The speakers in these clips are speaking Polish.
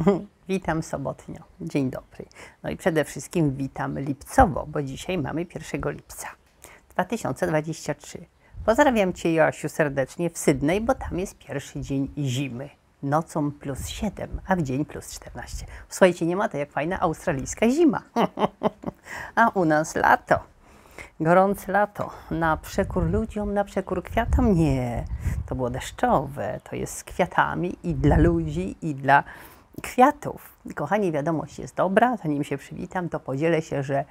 Witam sobotnio. Dzień dobry. No i przede wszystkim witam lipcowo, bo dzisiaj mamy 1 lipca 2023. Pozdrawiam Cię, Joasiu, serdecznie w Sydney, bo tam jest pierwszy dzień zimy. Nocą +7, a w dzień +14. Słuchajcie, nie ma to jak fajna australijska zima. A u nas lato. Gorące lato. Na przekór ludziom, na przekór kwiatom? Nie. To było deszczowe. To jest z kwiatami i dla ludzi, i dla kwiatów. Kochani, wiadomość jest dobra. Zanim się przywitam, to podzielę się, że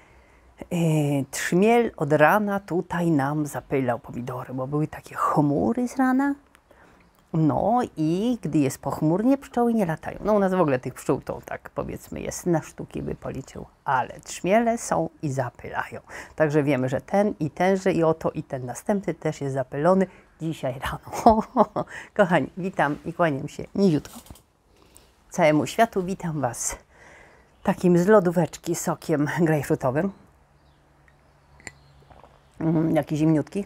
trzmiel od rana tutaj nam zapylał pomidory, bo były takie chmury z rana. No i gdy jest pochmurnie, pszczoły nie latają. No u nas w ogóle tych pszczół to tak powiedzmy jest na sztuki by policzył, ale trzmiele są i zapylają. Także wiemy, że ten i tenże i oto i ten następny też jest zapylony dzisiaj rano. Kochani, witam i kłaniam się niziutko całemu światu. Witam Was takim z lodóweczki sokiem grejpfrutowym. Jaki zimniutki.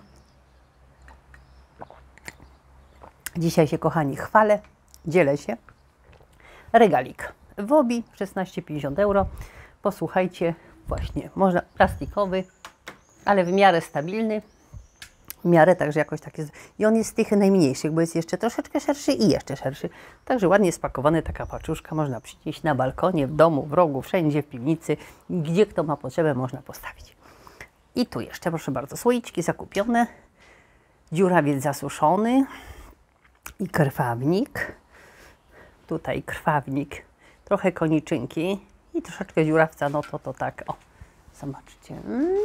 Dzisiaj się, kochani, chwalę, dzielę się. Regalik Wobi 16,50 €. Posłuchajcie, właśnie, można plastikowy, ale w miarę stabilny. W miarę, także jakoś tak jest. I on jest z tych najmniejszych, bo jest jeszcze troszeczkę szerszy i jeszcze szerszy. Także ładnie spakowany, taka paczuszka. Można przynieść na balkonie, w domu, w rogu, wszędzie, w piwnicy. Gdzie kto ma potrzebę, można postawić. I tu jeszcze, proszę bardzo, słoiczki zakupione. Dziurawiec zasuszony. I krwawnik. Tutaj krwawnik. Trochę koniczynki. I troszeczkę dziurawca. No to tak. O, zobaczcie.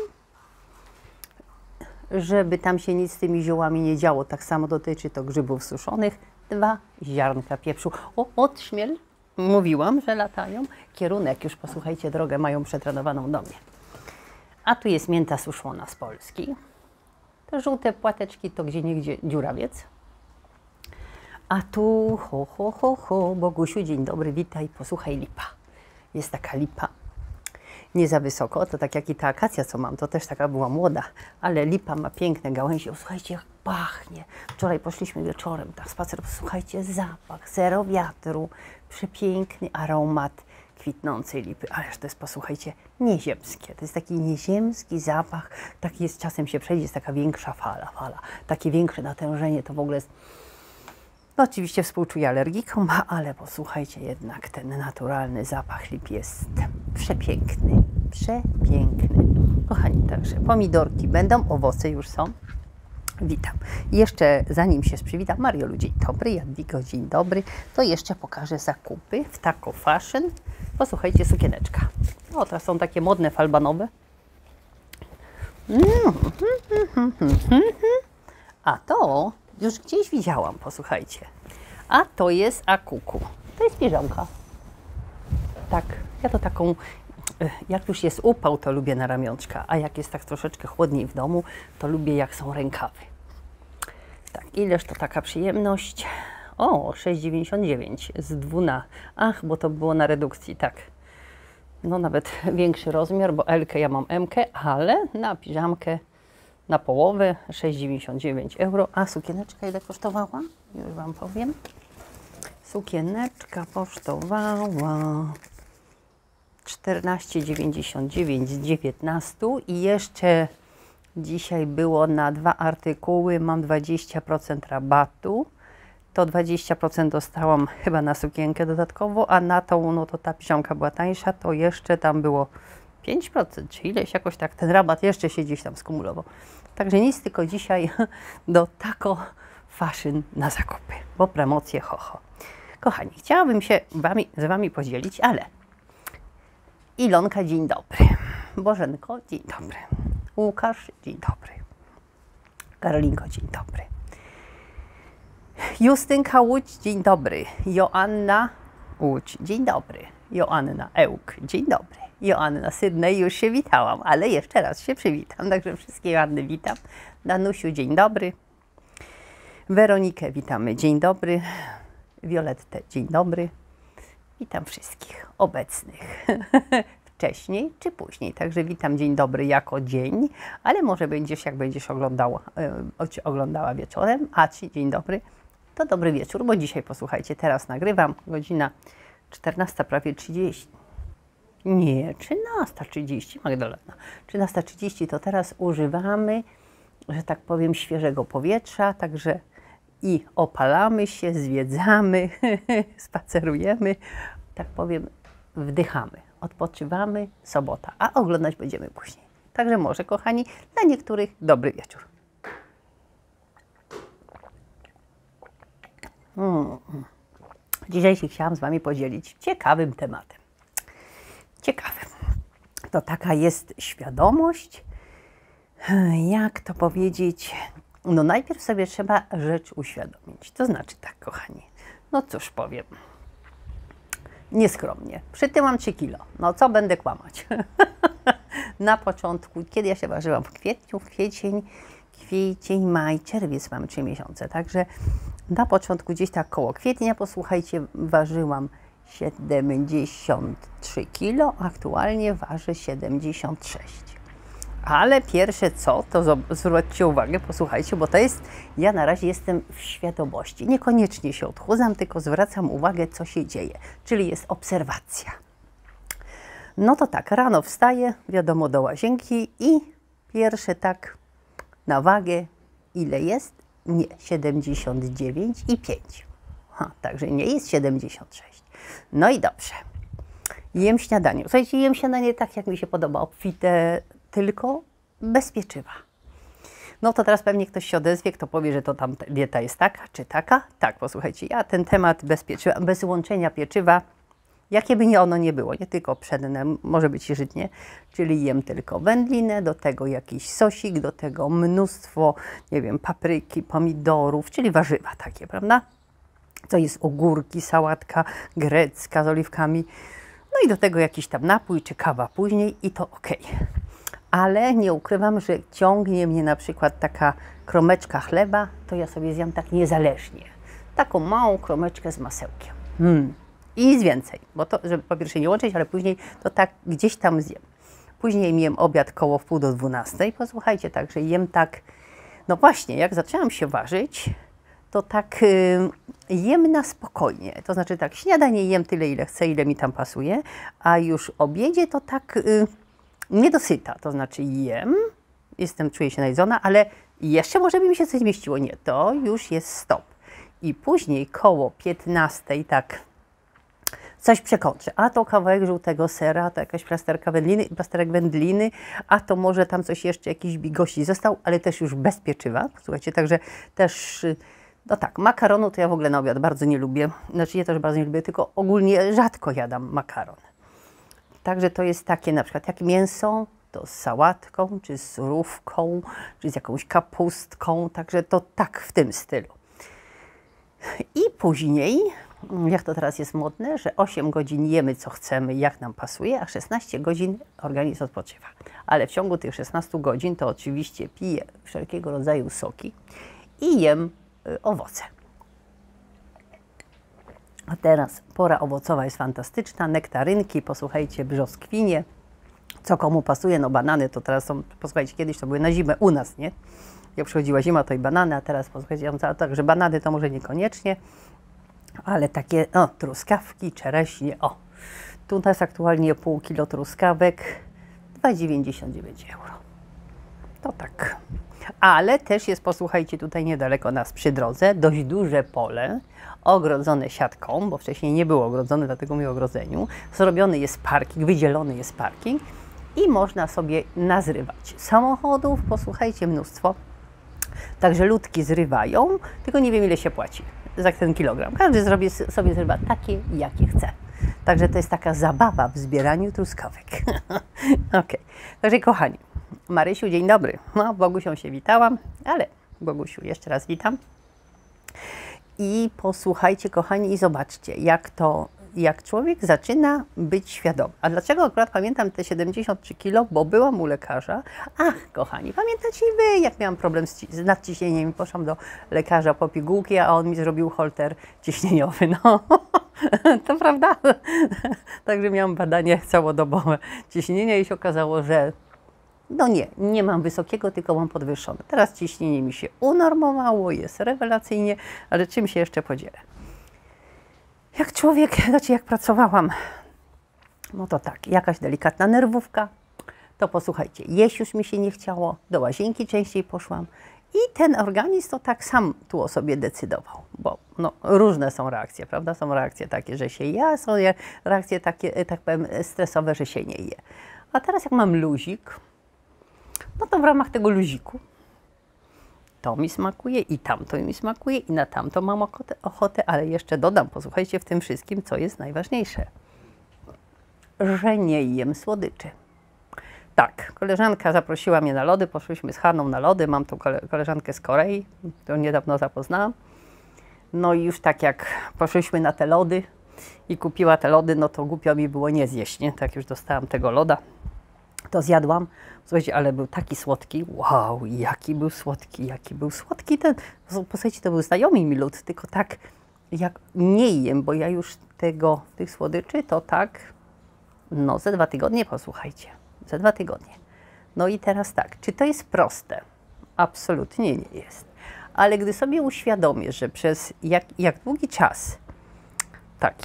Żeby tam się nic z tymi ziołami nie działo. Tak samo dotyczy to grzybów suszonych. 2 ziarnka pieprzu. O, trzmiel. Mówiłam, że latają. Kierunek, już posłuchajcie, drogę mają przetrenowaną do mnie. A tu jest mięta suszona z Polski. Te żółte płateczki to gdzieniegdzie dziurawiec. A tu, Bogusiu, dzień dobry, witaj, posłuchaj, lipa. Jest taka lipa, nie za wysoko, to tak jak i ta akacja, co mam, to też taka była młoda, ale lipa ma piękne gałęzie. Słuchajcie, jak pachnie. Wczoraj poszliśmy wieczorem, tak spacer, słuchajcie, zapach, zero wiatru, przepiękny aromat kwitnącej lipy. Ależ to jest, posłuchajcie, nieziemskie. To jest taki nieziemski zapach, taki jest, czasem się przejdzie, jest taka większa fala. Takie większe natężenie, to w ogóle jest. No oczywiście współczuję alergikom, ale posłuchajcie, jednak ten naturalny zapach lip jest przepiękny, przepiękny. Kochani, także pomidorki będą, owoce już są. Witam. Jeszcze zanim się przywitam, Mariolu, dzień dobry, Jadwigo, dzień dobry, to jeszcze pokażę zakupy w Taco Fashion. Posłuchajcie, sukieneczka. O, teraz są takie modne, falbanowe. A to już gdzieś widziałam, posłuchajcie. A to jest akuku. To jest piżamka. Tak, ja to taką, jak już jest upał, to lubię na ramionczka, a jak jest tak troszeczkę chłodniej w domu, to lubię jak są rękawy. Tak, ileż to taka przyjemność. O, 6,99 z 2. Ach, bo to było na redukcji, tak. No nawet większy rozmiar, bo L-kę ja mam M-kę, ale na piżamkę na połowę 6,99 €. A sukieneczka ile kosztowała? Już Wam powiem. Sukieneczka kosztowała 14,99 z 19 i jeszcze dzisiaj było na 2 artykuły, mam 20% rabatu. To 20% dostałam chyba na sukienkę dodatkowo, a na tą, no to ta piżamka była tańsza, to jeszcze tam było 5%, czy ileś, jakoś tak ten rabat jeszcze się gdzieś tam skumulował. Także nic, tylko dzisiaj do Taco Fashion na zakupy, bo promocje Kochani, chciałabym się z Wami podzielić, ale Ilonka, dzień dobry. Bożenko, dzień dobry. Łukasz, dzień dobry. Karolinko, dzień dobry. Justynka Łódź, dzień dobry. Joanna Łódź, dzień dobry. Joanna Ełk, dzień dobry. Joanna Sydney, już się witałam, ale jeszcze raz się przywitam, także wszystkie Joanny witam. Danusiu, dzień dobry. Weronikę witamy, dzień dobry. Violettę, dzień dobry. Witam wszystkich obecnych wcześniej czy później, także witam dzień dobry jako dzień, ale może będziesz, jak będziesz oglądała wieczorem, a Ci dzień dobry, to dobry wieczór, bo dzisiaj posłuchajcie, teraz nagrywam, godzina 14 prawie 30. Nie, 13:30, Magdalena. 13:30 to teraz używamy, że tak powiem, świeżego powietrza, także i opalamy się, zwiedzamy, spacerujemy, tak powiem, wdychamy, odpoczywamy, sobota, a oglądać będziemy później. Także może, kochani, dla niektórych dobry wieczór. Dzisiaj się chciałam z Wami podzielić ciekawym tematem. Ciekawym. To taka jest świadomość, jak to powiedzieć, no najpierw sobie trzeba rzecz uświadomić. To znaczy tak, kochani, no cóż powiem, nieskromnie, przytyłam 3 kilo, no co będę kłamać. Na początku, kiedy ja się ważyłam w kwietniu, kwiecień, maj, czerwiec, mamy 3 miesiące, także na początku gdzieś tak koło kwietnia, posłuchajcie, ważyłam 73 kg, aktualnie ważę 76. Ale pierwsze co, to zwróćcie uwagę, posłuchajcie, bo to jest, ja na razie jestem w świadomości. Niekoniecznie się odchudzam, tylko zwracam uwagę, co się dzieje, czyli jest obserwacja. No to tak, rano wstaję, wiadomo, do łazienki i pierwsze tak na wagę, ile jest? Nie, 79,5. Także nie jest 76. No i dobrze. Jem śniadanie. Słuchajcie, jem śniadanie tak, jak mi się podoba, obfite, tylko bez pieczywa. No to teraz pewnie ktoś się odezwie, kto powie, że to tam dieta jest taka czy taka. Tak, posłuchajcie, ja ten temat bez pieczywa, bez łączenia pieczywa, jakie by nie ono nie było, nie tylko pszenne, może być i żytnie, czyli jem tylko wędlinę, do tego jakiś sosik, do tego mnóstwo, nie wiem, papryki, pomidorów, czyli warzywa takie, prawda? To jest ogórki, sałatka grecka z oliwkami, no i do tego jakiś tam napój czy kawa później i to ok. Ale nie ukrywam, że ciągnie mnie na przykład taka kromeczka chleba, to ja sobie zjem tak niezależnie. Taką małą kromeczkę z masełkiem. I nic więcej, bo to, żeby po pierwsze nie łączyć, ale później to tak gdzieś tam zjem. Później jem obiad koło w 11:30. Posłuchajcie, także jem tak, no właśnie, jak zaczęłam się ważyć, to tak jem na spokojnie. To znaczy tak, śniadanie jem tyle, ile chcę, ile mi tam pasuje, a już obiedzie to tak niedosyta. To znaczy jem, czuję się najedzona, ale jeszcze może by mi się coś zmieściło. Nie, to już jest stop. I później koło 15:00 tak coś przekończę. A to kawałek żółtego sera, to jakaś plasterek wędliny, a to może tam coś jeszcze, jakiś bigosi został, ale też już bez pieczywa. Słuchajcie, także też, no tak, makaronu to ja w ogóle na obiad bardzo nie lubię. Znaczy ja też bardzo nie lubię, tylko ogólnie rzadko jadam makaron. Także to jest takie na przykład jak mięso, to z sałatką, czy z surówką, czy z jakąś kapustką, także to tak w tym stylu. I później, jak to teraz jest modne, że 8 godzin jemy co chcemy, jak nam pasuje, a 16 godzin organizm odpoczywa. Ale w ciągu tych 16 godzin to oczywiście piję wszelkiego rodzaju soki i jem owoce. A teraz pora owocowa jest fantastyczna, nektarynki, posłuchajcie, brzoskwinie, co komu pasuje, no banany to teraz są, posłuchajcie, kiedyś to były na zimę u nas, nie? Jak przychodziła zima, to i banany, a teraz posłuchajcie, także banany to może niekoniecznie, ale takie, truskawki, czereśnie, tu jest aktualnie pół kilo truskawek, 2,99 €. To tak. Ale też jest, posłuchajcie, tutaj niedaleko nas przy drodze, dość duże pole, ogrodzone siatką, bo wcześniej nie było ogrodzone, dlatego mówię o ogrodzeniu. Zrobiony jest parking, wydzielony jest parking i można sobie nazrywać samochodów, posłuchajcie, mnóstwo. Także ludki zrywają, tylko nie wiem, ile się płaci za ten kilogram. Każdy sobie zrywa takie, jakie chce. Także to jest taka zabawa w zbieraniu truskawek. Ok. Także kochani, Marysiu, dzień dobry. No, Bogusią się witałam, ale Bogusiu, jeszcze raz witam. I posłuchajcie, kochani, i zobaczcie, jak człowiek zaczyna być świadomy. A dlaczego akurat pamiętam te 73 kg? Bo byłam u lekarza. Ach, kochani, pamiętacie i wy, jak miałam problem z nadciśnieniem. Poszłam do lekarza po pigułki, a on mi zrobił holter ciśnieniowy. No, to prawda. Także miałam badanie całodobowe ciśnienia i się okazało, że no nie mam wysokiego, tylko mam podwyższone. Teraz ciśnienie mi się unormowało, jest rewelacyjnie, ale czym się jeszcze podzielę? Jak człowiek, znaczy jak pracowałam, no to tak, jakaś delikatna nerwówka, to posłuchajcie, jeść już mi się nie chciało, do łazienki częściej poszłam i ten organizm to tak sam tu o sobie decydował, bo no, różne są reakcje, prawda? Są reakcje takie, że się je, są reakcje takie, tak powiem, stresowe, że się nie je. A teraz jak mam luzik, no to w ramach tego luziku to mi smakuje i tamto mi smakuje i na tamto mam ochotę, ale jeszcze dodam, posłuchajcie, w tym wszystkim, co jest najważniejsze, że nie jem słodyczy. Tak, koleżanka zaprosiła mnie na lody, poszłyśmy z Hanną na lody, mam tą koleżankę z Korei, którą niedawno zapoznałam. No i już tak jak poszłyśmy na te lody i kupiła te lody, no to głupio mi było nie zjeść, nie? Tak już dostałam tego loda, to zjadłam. Słuchajcie, ale był taki słodki, wow, jaki był słodki ten, posłuchajcie, to był znajomy mi lód, tylko tak jak nie jem, bo ja już tych słodyczy, to tak, no ze 2 tygodnie, posłuchajcie. Za 2 tygodnie. No i teraz tak, czy to jest proste? Absolutnie nie jest. Ale gdy sobie uświadomię, że przez jak długi czas tak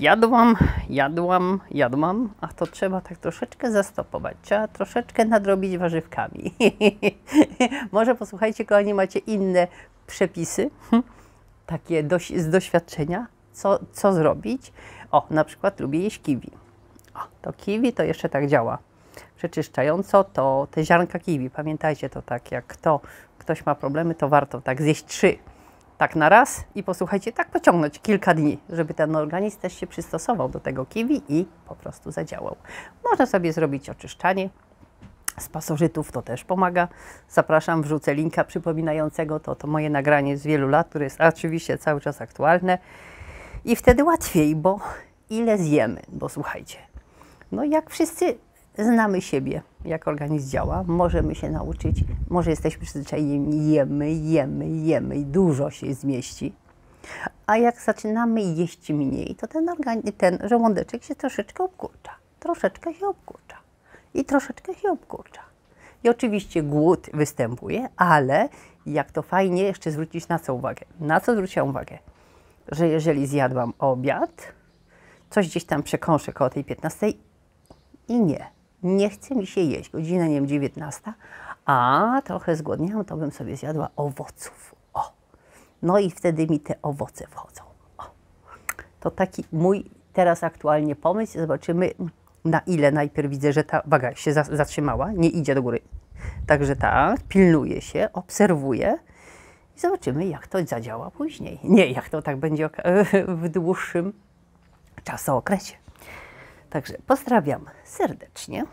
jadłam, a to trzeba tak troszeczkę zastopować, trzeba troszeczkę nadrobić warzywkami. Może posłuchajcie, kochani, macie inne przepisy, takie z doświadczenia, co zrobić. O, na przykład lubię jeść kiwi. O, to kiwi to jeszcze tak działa przeczyszczająco, to te ziarnka kiwi, pamiętajcie, to tak jak ktoś ma problemy, to warto tak zjeść 3 tak na raz i posłuchajcie, tak pociągnąć kilka dni, żeby ten organizm też się przystosował do tego kiwi i po prostu zadziałał. Można sobie zrobić oczyszczanie z pasożytów, to też pomaga. Zapraszam, wrzucę linka przypominającego to moje nagranie z wielu lat, które jest oczywiście cały czas aktualne i wtedy łatwiej, bo ile zjemy, bo słuchajcie, no jak wszyscy znamy siebie, jak organizm działa, możemy się nauczyć, może jesteśmy przyzwyczajeni, jemy i dużo się zmieści. A jak zaczynamy jeść mniej, to ten żołądeczek się troszeczkę obkurcza. I oczywiście głód występuje, ale jak to fajnie jeszcze zwrócić na co uwagę. Na co zwróciłam uwagę? Że jeżeli zjadłam obiad, coś gdzieś tam przekąszę koło tej 15 i nie chce mi się jeść, godzina, nie wiem, 19, a trochę zgłodniałam, to bym sobie zjadła owoców. O, no i wtedy mi te owoce wchodzą. O, to taki mój teraz aktualnie pomysł. Zobaczymy, na ile najpierw widzę, że ta waga się zatrzymała, nie idzie do góry. Także tak, pilnuję się, obserwuję i zobaczymy, jak to zadziała później. Nie, jak to tak będzie w dłuższym czasookresie. Także pozdrawiam serdecznie.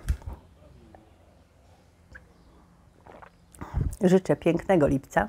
Życzę pięknego lipca.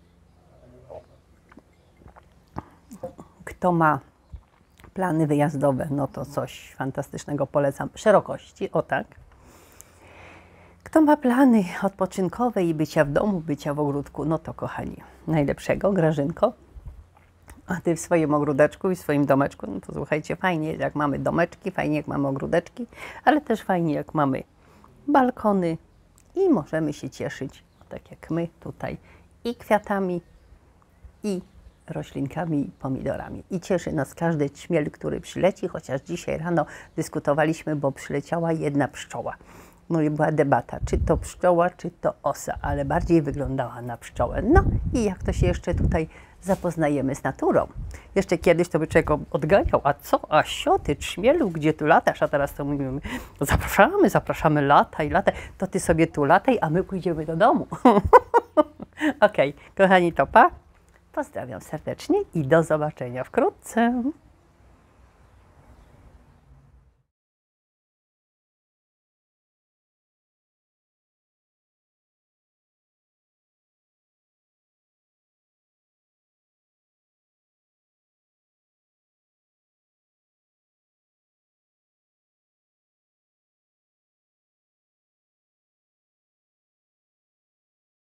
Kto ma plany wyjazdowe, no to coś fantastycznego polecam. Szerokości, o tak. Kto ma plany odpoczynkowe i bycia w domu, bycia w ogródku, no to kochani, najlepszego, Grażynko. A ty w swoim ogródeczku i w swoim domeczku, no to słuchajcie, fajnie jak mamy domeczki, fajnie jak mamy ogródeczki, ale też fajnie jak mamy balkony i możemy się cieszyć, tak jak my tutaj, i kwiatami, i roślinkami, i pomidorami. I cieszy nas każdy ćmiel, który przyleci, chociaż dzisiaj rano dyskutowaliśmy, bo przyleciała jedna pszczoła. No i była debata, czy to pszczoła, czy to osa, ale bardziej wyglądała na pszczołę. No i jak to się jeszcze tutaj zapoznajemy z naturą. Jeszcze kiedyś to by człowiek odganiał, a co, a sio, ty trzmielu, gdzie tu latasz? A teraz to mówimy, zapraszamy, lataj, to ty sobie tu lataj, a my pójdziemy do domu. Okej, kochani, to pa. Pozdrawiam serdecznie i do zobaczenia wkrótce.